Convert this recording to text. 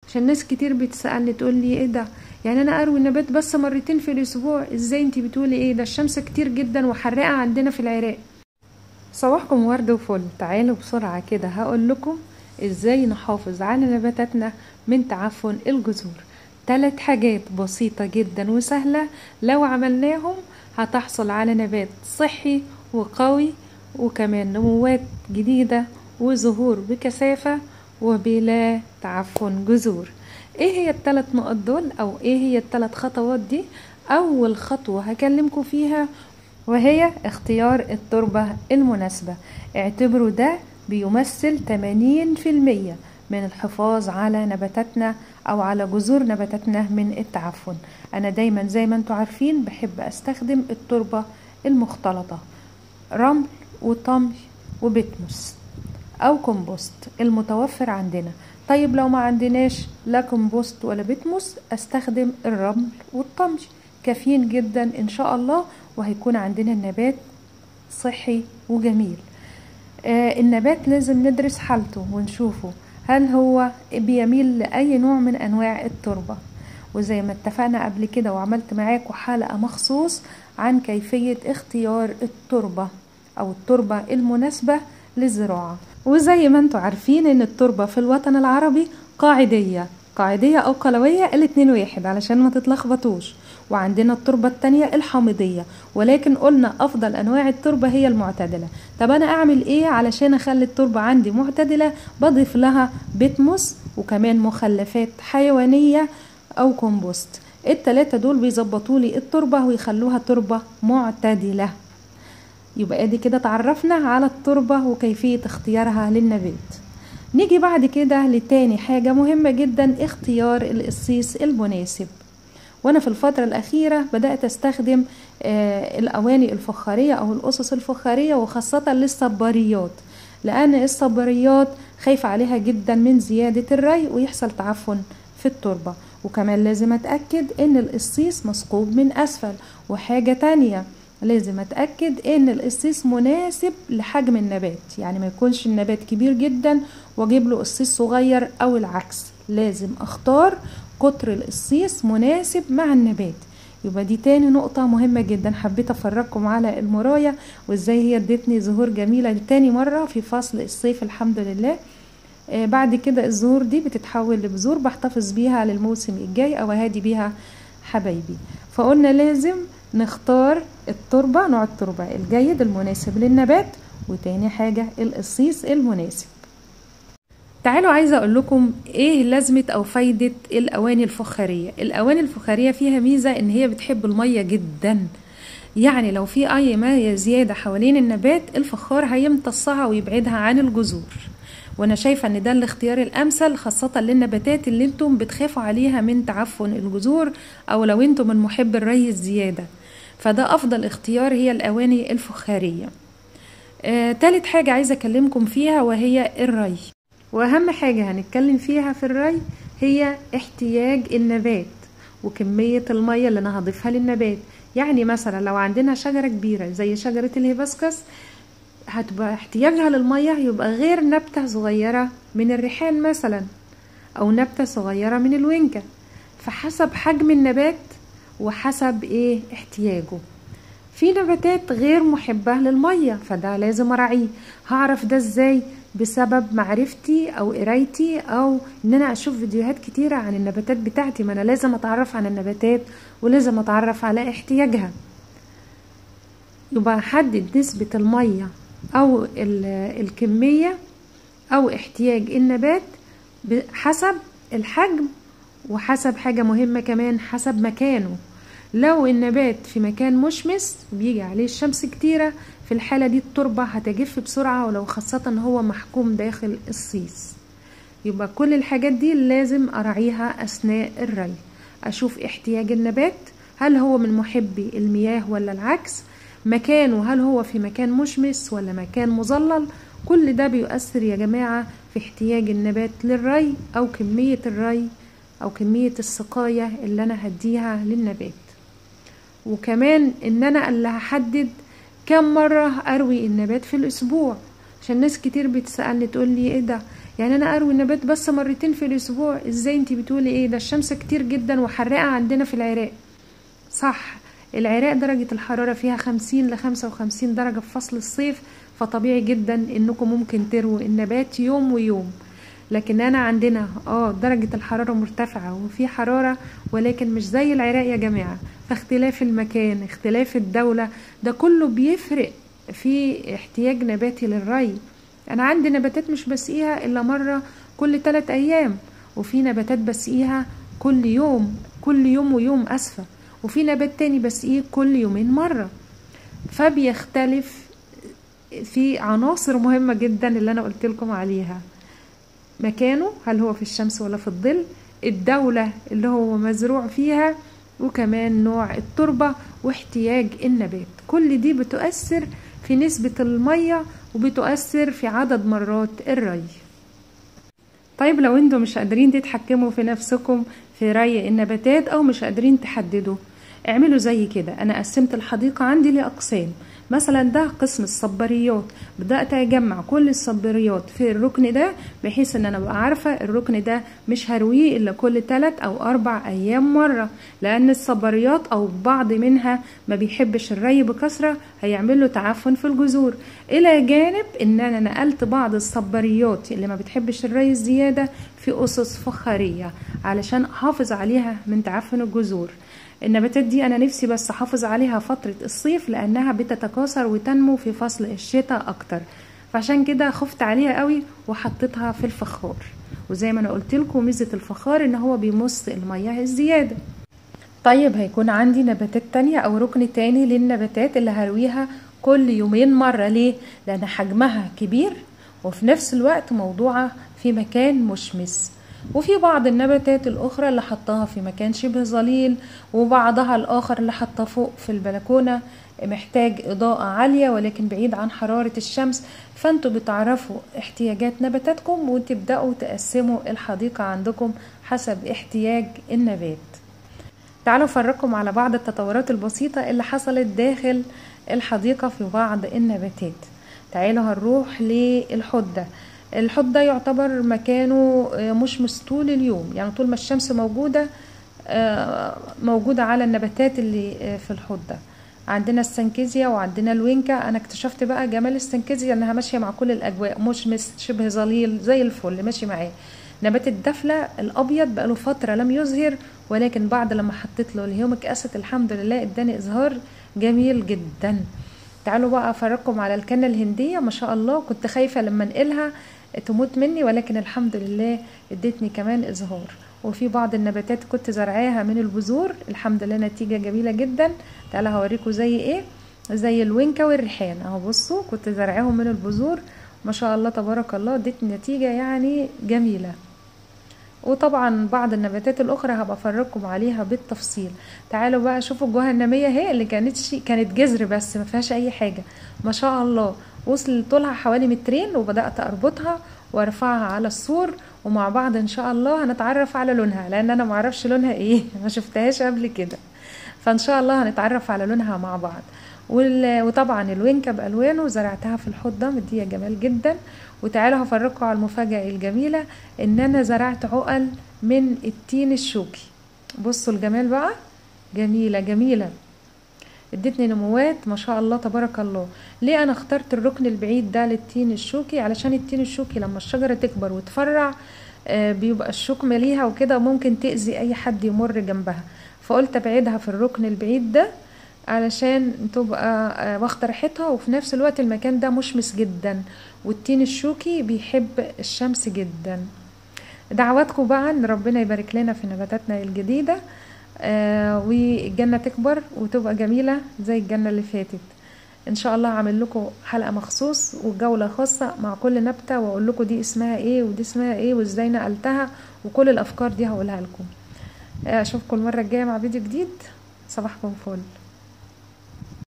عشان ناس كتير بتسألني تقول لي ايه ده، يعني انا اروي النبات بس مرتين في الاسبوع؟ ازاي انتي بتقولي ايه ده؟ الشمس كتير جدا وحرقة عندنا في العراق. صباحكم ورد وفل. تعالوا بسرعة كده هقول لكم ازاي نحافظ على نباتاتنا من تعفن الجذور. 3 حاجات بسيطة جدا وسهلة، لو عملناهم هتحصل على نبات صحي وقوي، وكمان نموات جديدة وزهور بكثافة وبلا تعفن جذور. ايه هي ال3 نقط دول، او ايه هي ال3 خطوات دي؟ اول خطوة هكلمكم فيها وهي اختيار التربة المناسبة. اعتبروا ده بيمثل 80% من الحفاظ على نباتاتنا او على جذور نباتاتنا من التعفن. انا دايما زي ما انتوا عارفين بحب استخدم التربة المختلطة، رمل وطمي وبتموس او كومبوست المتوفر عندنا. طيب لو ما عندناش لا كومبوست ولا بتموس، استخدم الرمل والطمي، كافيين جدا ان شاء الله، وهيكون عندنا النبات صحي وجميل. النبات لازم ندرس حالته ونشوفه هل هو بيميل لأي نوع من أنواع التربة، وزي ما اتفقنا قبل كده وعملت معاكم حلقة مخصوص عن كيفية اختيار التربة أو التربة المناسبة للزراعة. وزي ما انتوا عارفين ان التربة في الوطن العربي قاعدية أو قلوية، الاتنين واحد علشان ما تتلخبطوش. وعندنا التربة التانية الحامضية، ولكن قلنا أفضل أنواع التربة هي المعتدلة. طب أنا أعمل إيه علشان أخلي التربة عندي معتدلة؟ بضيف لها بتموس وكمان مخلفات حيوانية أو كومبوست. ال3 دول بيظبطوا لي التربة ويخلوها تربة معتدلة. يبقى دي كده تعرفنا على التربة وكيفية اختيارها للنبات. نيجي بعد كده لتاني حاجة مهمة جدا، اختيار القصيص المناسب. وانا في الفترة الاخيرة بدأت استخدم الاواني الفخارية او القصص الفخارية، وخاصة للصباريات، لان الصباريات خايفة عليها جدا من زيادة الري ويحصل تعفن في التربة. وكمان لازم اتأكد ان القصيص مسقوب من اسفل. وحاجة تانية لازم اتأكد ان القصيص مناسب لحجم النبات، يعني ما يكونش النبات كبير جدا واجيب له قصيص صغير او العكس. لازم اختار قطر القصيص مناسب مع النبات. يبقى دي تاني نقطة مهمة جدا، حبيت افرجكم على المراية وازاي هي ادتني زهور جميلة لتاني مرة في فصل الصيف الحمد لله. بعد كده الزهور دي بتتحول لبذور بحتفظ بيها للموسم الجاي او اهادي بيها حبايبي. فقلنا لازم نختار التربة، نوع التربة الجيد المناسب للنبات، وتاني حاجة القصيص المناسب. تعالوا عايزة اقول لكم ايه لازمة او فايدة الاواني الفخارية. الاواني الفخارية فيها ميزة ان هي بتحب المية جدا، يعني لو في اي مية زيادة حوالين النبات الفخار هيمتصها ويبعدها عن الجذور. وانا شايفة ان ده الاختيار الامثل، خاصة للنباتات اللي انتم بتخافوا عليها من تعفن الجذور، او لو انتم من محب الري الزيادة، فده افضل اختيار هي الاواني الفخارية. تالت حاجة عايزة اكلمكم فيها وهي الري. واهم حاجة هنتكلم فيها في الري هي احتياج النبات وكمية المية اللي انا هضيفها للنبات. يعني مثلا لو عندنا شجرة كبيرة زي شجرة الهيبسكس، هتبقى احتياجها للمية يبقى غير نبتة صغيرة من الريحان مثلا، او نبتة صغيرة من الوينكة، فحسب حجم النبات وحسب ايه احتياجه. في نباتات غير محبة للمية فده لازم اراعيه. هعرف ده ازاي؟ بسبب معرفتي او قرايتي او ان انا اشوف فيديوهات كتيرة عن النباتات بتاعتي. ما انا لازم اتعرف عن النباتات ولازم اتعرف على احتياجها. يبقى احدد نسبة المية او الكمية او احتياج النبات حسب الحجم، وحسب حاجة مهمة كمان حسب مكانه. لو النبات في مكان مشمس بيجي عليه الشمس كتيرة، في الحالة دي التربة هتجف بسرعة، ولو خاصة هو محكوم داخل الصيص. يبقى كل الحاجات دي لازم أراعيها أثناء الري. أشوف احتياج النبات، هل هو من محبي المياه ولا العكس، مكانه هل هو في مكان مشمس ولا مكان مظلل. كل ده بيؤثر يا جماعة في احتياج النبات للري أو كمية الري أو كمية السقاية اللي أنا هديها للنبات. وكمان ان انا اللي هحدد كم مرة اروي النبات في الاسبوع، عشان ناس كتير بتسألني تقول لي ايه ده، يعني انا اروي النبات بس مرتين في الاسبوع؟ ازاي انتي بتقولي ايه ده؟ الشمس كتير جدا وحرقة عندنا في العراق. صح، العراق درجة الحرارة فيها 50 ل55 درجة في فصل الصيف، فطبيعي جدا انكم ممكن ترووا النبات يوم ويوم. لكن انا عندنا درجة الحرارة مرتفعة وفي حرارة، ولكن مش زي العراق يا جماعة. فاختلاف المكان، اختلاف الدولة، ده كله بيفرق في احتياج نباتي للري. انا عندي نباتات مش بسقيها الا مرة كل 3 ايام، وفي نباتات بسقيها كل يوم، كل يوم ويوم اسفة، وفي نبات تاني بسقيه كل يومين مرة. فبيختلف في عناصر مهمة جدا اللي انا قلت لكم عليها: مكانه، هل هو في الشمس ولا في الظل، الدولة اللي هو مزروع فيها، وكمان نوع التربة واحتياج النبات. كل دي بتؤثر في نسبة المية وبتؤثر في عدد مرات الري. طيب لو انتوا مش قادرين تتحكموا في نفسكم في ري النباتات او مش قادرين تحددوا، اعملوا زي كده. انا قسمت الحديقة عندي لأقسام. مثلا ده قسم الصباريات، بدأت اجمع كل الصباريات في الركن ده، بحيث ان انا ابقى عارفة الركن ده مش هرويه الا كل 3 أو 4 ايام مرة، لان الصباريات او بعض منها ما بيحبش الري بكثرة، هيعمل له تعفن في الجذور. الى جانب ان انا نقلت بعض الصباريات اللي ما بتحبش الري الزيادة في اسس فخارية علشان احافظ عليها من تعفن الجذور. النباتات دي انا نفسي بس احافظ عليها فترة الصيف، لانها بتتكاثر وتنمو في فصل الشتاء اكتر، فعشان كده خفت عليها قوي وحطيتها في الفخار. وزي ما انا قلت لكم ميزة الفخار ان هو بيمص المياه الزيادة. طيب هيكون عندي نباتات تانية او ركن تاني للنباتات اللي هرويها كل يومين مرة. ليه؟ لان حجمها كبير وفي نفس الوقت موضوعة في مكان مشمس. وفي بعض النباتات الاخرى اللي حطاها في مكان شبه ظليل، وبعضها الاخر اللي حطاه فوق في البلكونة محتاج اضاءة عالية ولكن بعيد عن حرارة الشمس. فانتوا بتعرفوا احتياجات نباتاتكم وتبدأوا تقسموا الحديقة عندكم حسب احتياج النبات. تعالوا افرجكم على بعض التطورات البسيطة اللي حصلت داخل الحديقة في بعض النباتات. تعالوا هنروح للحدة. الحدة يعتبر مكانه مشمس طول اليوم، يعني طول ما الشمس موجودة على النباتات اللي في الحدة. عندنا السنكيزيا وعندنا الوينكا. انا اكتشفت بقى جمال السنكيزيا انها ماشية مع كل الاجواء، مشمس شبه ظليل زي الفل ماشي معاه. نبات الدفلة الابيض بقاله فترة لم يزهر، ولكن بعد لما حطيت له الهيوميك اسيد الحمد لله اداني ازهار جميل جدا. تعالوا بقى افرجكم على الكنة الهندية. ما شاء الله كنت خايفة لما انقلها تموت مني، ولكن الحمد لله ادتني كمان ازهار. وفي بعض النباتات كنت زرعاها من البذور، الحمد لله نتيجة جميلة جدا. تعالوا هوريكم زي ايه، زي الوينكا والريحان اهو. بصوا كنت زرعاهم من البذور، ما شاء الله تبارك الله ادتني نتيجة يعني جميلة. وطبعا بعض النباتات الاخرى هبقى افرجكم عليها بالتفصيل. تعالوا بقى شوفوا الجهنمية هي اللي كانت جذر بس ما فيهاش اي حاجة، ما شاء الله وصل طولها حوالي 2 متر، وبدأت اربطها وارفعها على السور، ومع بعض ان شاء الله هنتعرف على لونها، لان انا معرفش لونها ايه ما شفتهاش قبل كده، فان شاء الله هنتعرف على لونها مع بعض. وطبعا الوينكا بالوانه زرعتها في الحوض مديه جمال جدا. وتعالوا هفرجكم على المفاجاه الجميله ان انا زرعت عقل من التين الشوكي. بصوا الجمال بقى، جميله جميله، ادتني نموات ما شاء الله تبارك الله. ليه انا اخترت الركن البعيد ده للتين الشوكي؟ علشان التين الشوكي لما الشجره تكبر وتفرع بيبقى الشوك مليها وكده، ممكن تأذي اي حد يمر جنبها، فقلت ابعدها في الركن البعيد ده علشان تبقى واخده راحتها، وفي نفس الوقت المكان ده مشمس جدا والتين الشوكي بيحب الشمس جدا. دعواتكم بقى ان ربنا يبارك لنا في نباتاتنا الجديده والجنه تكبر وتبقى جميله زي الجنه اللي فاتت. ان شاء الله هعمل لكم حلقه مخصوص وجوله خاصه مع كل نبته، واقول لكم دي اسمها ايه ودي اسمها ايه وازاي نقلتها، وكل الافكار دي هقولها لكم. اشوفكم المره الجايه مع فيديو جديد. صباحكم فل.